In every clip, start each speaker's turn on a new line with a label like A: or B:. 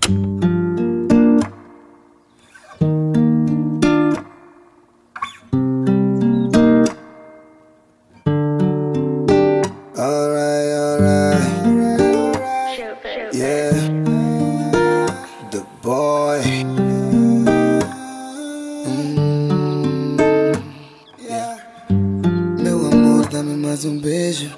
A: Yeah, the boy. Yeah. Meu amor, dá-me mais um beijo.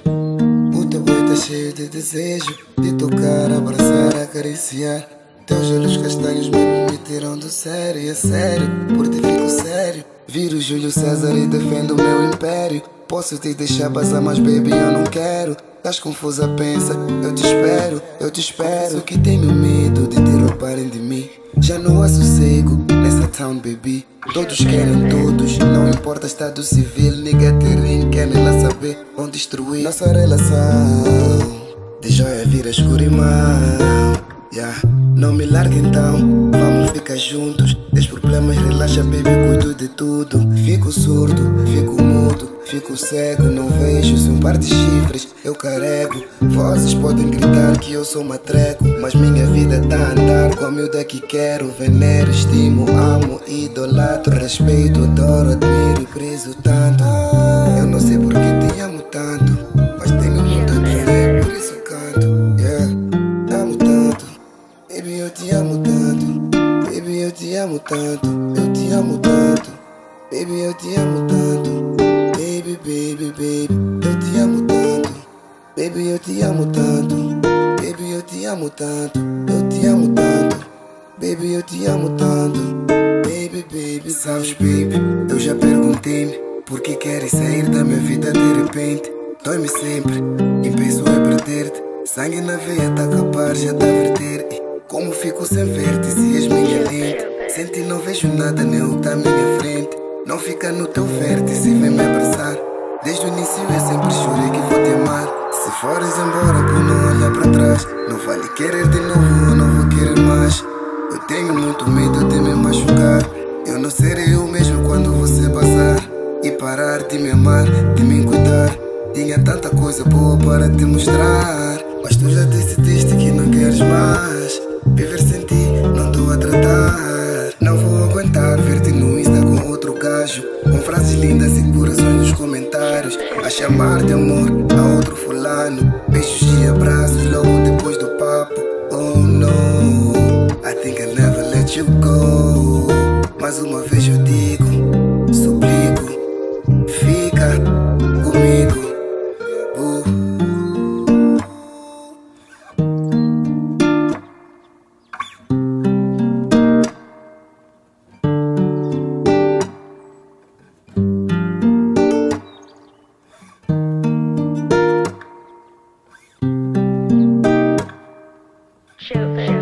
A: O teu boi tá cheio de desejo de tocar, abraçar, acariciar. Teus olhos castanhos me tiram do sério. E é sério, por ti fico sério. Viro Júlio César e defendo o meu império. Posso te deixar passar, mas baby eu não quero. Tás confusa, pensa, eu te espero, eu te espero. Que tenho medo de te roubarem de mim. Já não há sossego nessa town, baby. Todos querem todos, não importa estado civil. Nigga terem, querem lá saber, vão destruir nossa relação. De joia vira escurimão. Yeah. Não me larga então, vamos ficar juntos. Tens problemas, relaxa baby, cuido de tudo. Fico surdo, fico mudo, fico cego. Não vejo, se um par de chifres eu carrego. Vozes podem gritar que eu sou matreco, mas minha vida tá a andar com a miúda que quero. Venero, estimo, amo, idolatro, respeito, adoro, admiro e prezo tanto. Eu não sei por que te amo tanto, mas tenho muito a dizer, por isso canto. Yeah, amo tanto, baby eu te amo tanto. Baby eu te amo tanto, eu te amo tanto. Baby eu te amo tanto. Baby, baby, baby, eu te amo tanto. Baby eu te amo tanto. Baby eu te amo tanto. Eu te amo tanto. Baby eu te amo tanto. Baby, baby, sabes baby, eu já perguntei-me por que queres sair da minha vida de repente. Dói-me sempre e penso em perder-te. Sangue na veia tá capaz já de verter. Como fico sem ver-te se és minha lente? Sem ti não vejo nada, nem o que tá à minha frente. Não fica no teu vértice, vem me abraçar. Desde o início eu sempre jurei que vou te amar. Se fores embora por não olhar pra trás, não vale querer de novo, eu não vou querer mais. Eu tenho muito medo de me machucar. Eu não serei eu mesmo quando você passar e parar de me amar, de me cuidar. Tinha tanta coisa boa para te mostrar, mas tu já decidiste que não queres mais. Viver sem ti não estou a tratar. Não vou aguentar ver-te no Insta com outro gajo, com frases lindas e corações nos comentários, a chamar de amor a outro fulano. Beijos e abraços logo depois do papo. Oh no, I think I'll never let you go. Mais uma vez eu digo, suplico, fica comigo.
B: Show